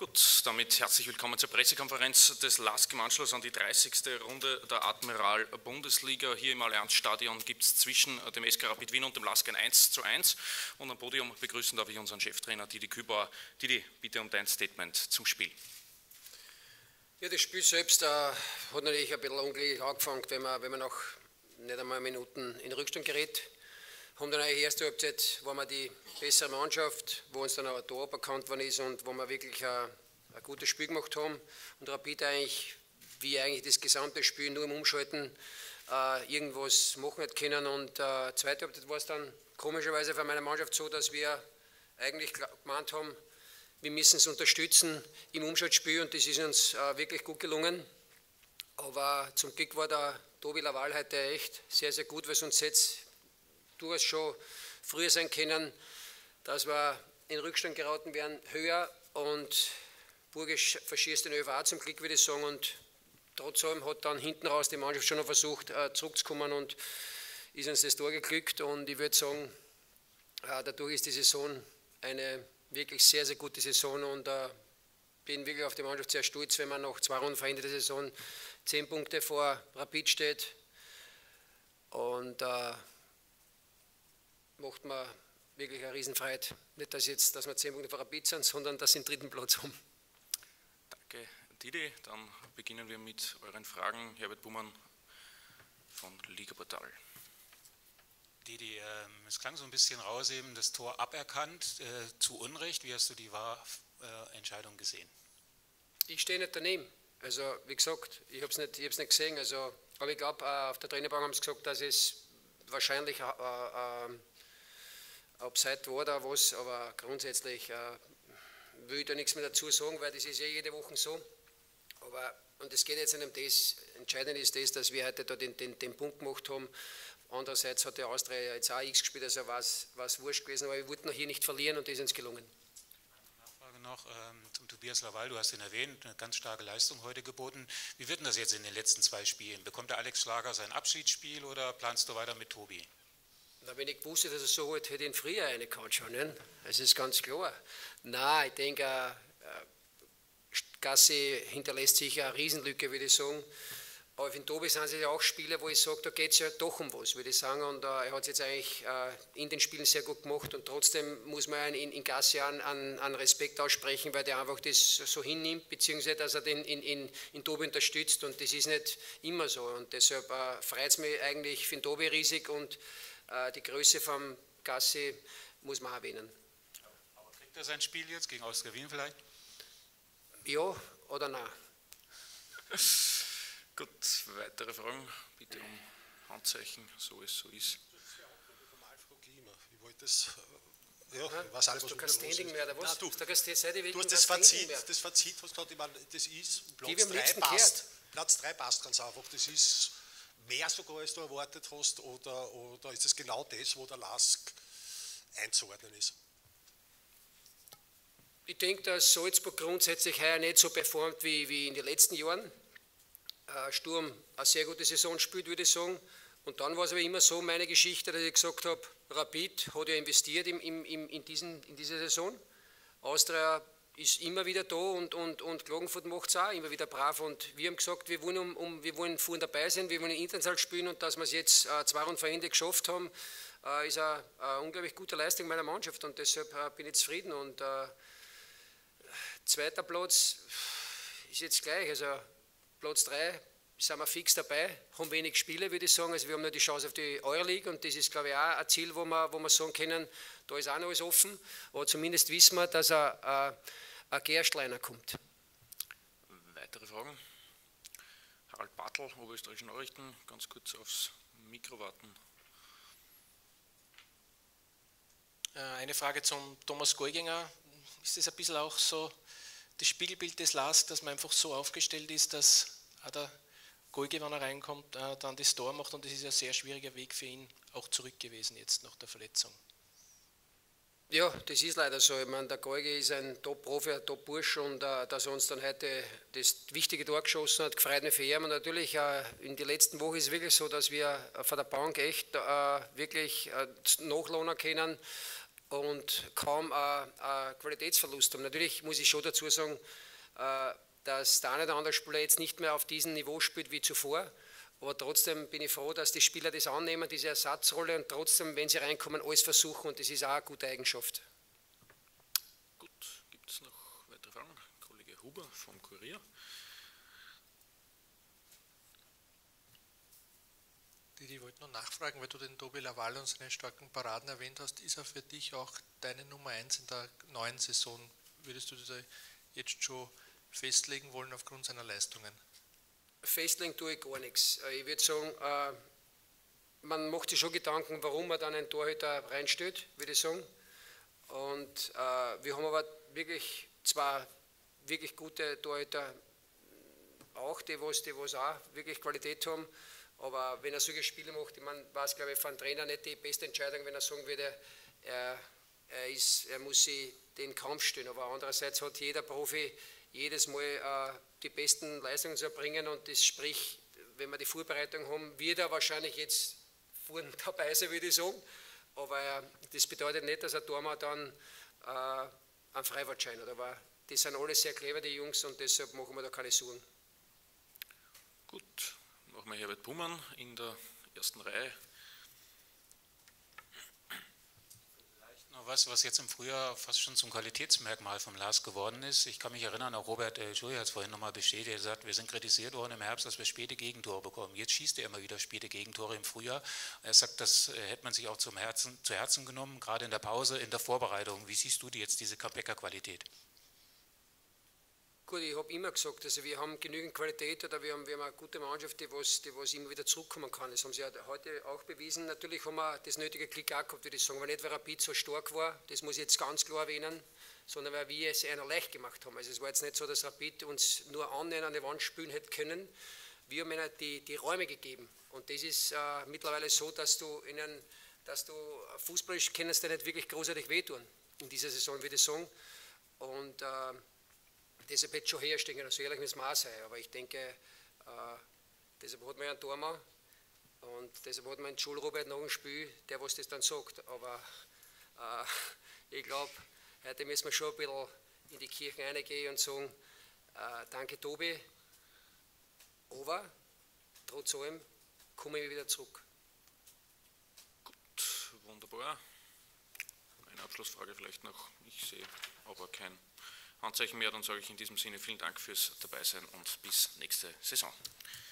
Gut, damit herzlich willkommen zur Pressekonferenz des LASK im Anschluss an die 30. Runde der Admiral-Bundesliga. Hier im Allianzstadion gibt es zwischen dem SK Rapid Wien und dem LASK ein 1:1. Und am Podium begrüßen darf ich unseren Cheftrainer Didi Kübauer. Didi, bitte um dein Statement zum Spiel. Ja, das Spiel selbst hat natürlich ein bisschen unglücklich angefangen, wenn man noch nicht einmal Minuten in Rückstand gerät. Haben dann eigentlich erste Halbzeit, war wir die bessere Mannschaft, wo uns dann auch ein Tor bekannt worden ist und wo wir wirklich ein gutes Spiel gemacht haben. Und Rapid eigentlich, wie eigentlich das gesamte Spiel, nur im Umschalten irgendwas machen hat können. Und zweite Halbzeit war es dann komischerweise von meiner Mannschaft so, dass wir eigentlich gemeint haben, wir müssen es unterstützen im Umschaltspiel und das ist uns wirklich gut gelungen. Aber zum Glück war der Tobi Laval heute echt sehr, sehr gut, weil sonst jetzt durchaus schon früher sein können, dass wir in Rückstand geraten wären, höher und Burgisch verschießt den ÖVA zum Glück, würde ich sagen, und trotzdem hat dann hinten raus die Mannschaft schon noch versucht zurückzukommen und ist uns das Tor geglückt und ich würde sagen, dadurch ist die Saison eine wirklich sehr, sehr gute Saison und bin wirklich auf die Mannschaft sehr stolz, wenn man nach 2 Runden vor Ende der Saison 10 Punkte vor Rapid steht und macht mir wirklich eine Riesenfreude. Nicht, dass wir 10 Punkte vor Rapid sind, sondern dass sie den 3. Platz haben. Danke, Didi. Dann beginnen wir mit euren Fragen. Herbert Buhmann von Ligaportal. Didi, es klang so ein bisschen raus, eben das Tor aberkannt, zu Unrecht. Wie hast du die Entscheidung gesehen? Ich stehe nicht daneben. Also, wie gesagt, ich habe es nicht gesehen. Also, aber ich glaube, auf der Trainerbank haben sie gesagt, dass es wahrscheinlich Upside war oder was, aber grundsätzlich will ich da nichts mehr dazu sagen, weil das ist ja jede Woche so. Und es geht jetzt nicht um das, entscheidend ist das, dass wir heute da den Punkt gemacht haben. Andererseits hat der Austria jetzt auch X gespielt, also war es wurscht gewesen, aber wir wollten noch hier nicht verlieren und das ist uns gelungen. Nachfrage noch zum Tobias Laval, du hast ihn erwähnt, eine ganz starke Leistung heute geboten. Wie wird denn das jetzt in den letzten 2 Spielen? Bekommt der Alex Schlager sein Abschiedsspiel oder planst du weiter mit Tobi? Na, wenn ich wusste, dass er so alt hätte, ihn früher reingehauen schon. Ne? Das ist ganz klar. Nein, ich denke, Gassi hinterlässt sicher eine Riesenlücke, würde ich sagen. Aber für den Tobi sind es ja auch Spieler, wo ich sage, da geht es ja doch um was, würde ich sagen. Und er hat es jetzt eigentlich in den Spielen sehr gut gemacht. Und trotzdem muss man in Gassi an Respekt aussprechen, weil der einfach das so hinnimmt, beziehungsweise dass er den in Tobi unterstützt. Und das ist nicht immer so. Und deshalb freut es mich eigentlich für den Tobi riesig. Und die Größe vom Gassi muss man erwähnen. Aber kriegt er sein Spiel jetzt gegen Austria Wien vielleicht? Ja oder nein? Gut, weitere Fragen? Bitte um Handzeichen, so es so ist. Ich wollte das, was alles, du kannst Standing mehr, oder was? Nein, du hast das Fazit, was gerade, ich meine, das ist, Platz 3 passt ganz einfach, das ist mehr sogar, als du erwartet hast, oder ist es genau das, wo der LASK einzuordnen ist? Ich denke, dass Salzburg grundsätzlich heuer nicht so performt wie in den letzten Jahren. Sturm eine sehr gute Saison spielt, würde ich sagen. Und dann war es aber immer so, meine Geschichte, dass ich gesagt habe, Rapid hat ja investiert in diese Saison. Austria ist immer wieder da und Klagenfurt macht es auch immer wieder brav. Und wir haben gesagt, wir wollen vorne dabei sein, wir wollen international spielen und dass wir es jetzt 2 Runden vor Ende geschafft haben, ist eine unglaublich gute Leistung meiner Mannschaft und deshalb bin ich zufrieden. Und 2. Platz ist jetzt gleich, also Platz 3 sind wir fix dabei, haben wenig Spiele, würde ich sagen, also wir haben nur die Chance auf die Euroleague und das ist, glaube ich, auch ein Ziel, wo wir sagen können, da ist auch noch alles offen, aber zumindest wissen wir, dass ein Gerstleiner kommt. Weitere Fragen? Harald Bartl, Oberösterreichische Nachrichten, ganz kurz aufs Mikro warten. Eine Frage zum Thomas Golginger. Ist das ein bisschen auch so das Spiegelbild des LASK, dass man einfach so aufgestellt ist, dass auch der Golgi, wenn er reinkommt, dann das Tor macht und das ist ein sehr schwieriger Weg für ihn auch zurück gewesen jetzt nach der Verletzung? Ja, das ist leider so. Ich meine, der Golgi ist ein Top-Profi, ein Top-Bursch und dass er uns dann heute das wichtige Tor geschossen hat, gefreut mich für ihn. Und natürlich in der letzten Woche ist es wirklich so, dass wir von der Bank echt wirklich nachlohnen können. und kaum ein Qualitätsverlust haben. Natürlich muss ich schon dazu sagen, dass der eine oder andere Spieler jetzt nicht mehr auf diesem Niveau spielt wie zuvor, aber trotzdem bin ich froh, dass die Spieler das annehmen, diese Ersatzrolle, und trotzdem, wenn sie reinkommen, alles versuchen, und das ist auch eine gute Eigenschaft. Gut, gibt es noch weitere Fragen? Kollege Huber vom Kurier. Ich wollte nur nachfragen, weil du den Tobi Laval und seine starken Paraden erwähnt hast, ist er für dich auch deine Nummer 1 in der neuen Saison? Würdest du da jetzt schon festlegen wollen aufgrund seiner Leistungen? Festlegen tue ich gar nichts. Ich würde sagen, man macht sich schon Gedanken, warum man dann einen Torhüter reinstellt, würde ich sagen. Und wir haben aber wirklich zwei wirklich gute Torhüter auch, die was auch wirklich Qualität haben. Aber wenn er solche Spiele macht, ich meine, war es, glaube ich, für einen Trainer nicht die beste Entscheidung, wenn er sagen würde, er muss sich den Kampf stellen. Aber andererseits hat jeder Profi jedes Mal die besten Leistungen zu erbringen, und das sprich, wenn wir die Vorbereitung haben, wird er wahrscheinlich jetzt vorne dabei sein, würde ich sagen. Aber das bedeutet nicht, dass ein Tormann dann einen Freifahrtschein hat. Aber die sind alle sehr clever, die Jungs, und deshalb machen wir da keine Sorgen. Gut, nochmal Herbert Buhmann in der ersten Reihe. Was jetzt im Frühjahr fast schon zum Qualitätsmerkmal vom LASK geworden ist. Ich kann mich erinnern, auch Robert Schuri hat es vorhin nochmal bestätigt, er hat gesagt, wir sind kritisiert worden im Herbst, dass wir späte Gegentore bekommen. Jetzt schießt er immer wieder späte Gegentore im Frühjahr. Er sagt, das hätte man sich auch zu Herzen genommen, gerade in der Pause, in der Vorbereitung. Wie siehst du jetzt diese Comebacker-Qualität? Gut, ich habe immer gesagt, also wir haben genügend Qualität, oder wir haben eine gute Mannschaft, die was immer wieder zurückkommen kann. Das haben sie ja heute auch bewiesen. Natürlich haben wir das nötige Glück auch gehabt, würde ich sagen, aber nicht, weil Rapid so stark war, das muss ich jetzt ganz klar erwähnen, sondern weil wir es einer leicht gemacht haben. Also es war jetzt nicht so, dass Rapid uns nur annähernd an die Wand spülen hätte können. Wir haben ihnen die Räume gegeben, und das ist mittlerweile so, dass du fußballisch können es dir nicht wirklich großartig wehtun in dieser Saison, würde ich sagen. Und deshalb hätte es schon herstehen, so ehrlich müssen wir auch sein. Aber ich denke, deshalb hat man ja einen Tormann, und deshalb hat man einen Schulrobert nach dem Spiel, der was das dann sagt. Aber ich glaube, heute müssen wir schon ein bisschen in die Kirchen reingehen und sagen, danke Tobi, aber trotz allem komme ich wieder zurück. Gut, wunderbar. Eine Abschlussfrage vielleicht noch. Ich sehe aber kein Handzeichen mehr, dann sage ich in diesem Sinne vielen Dank fürs Dabeisein und bis nächste Saison.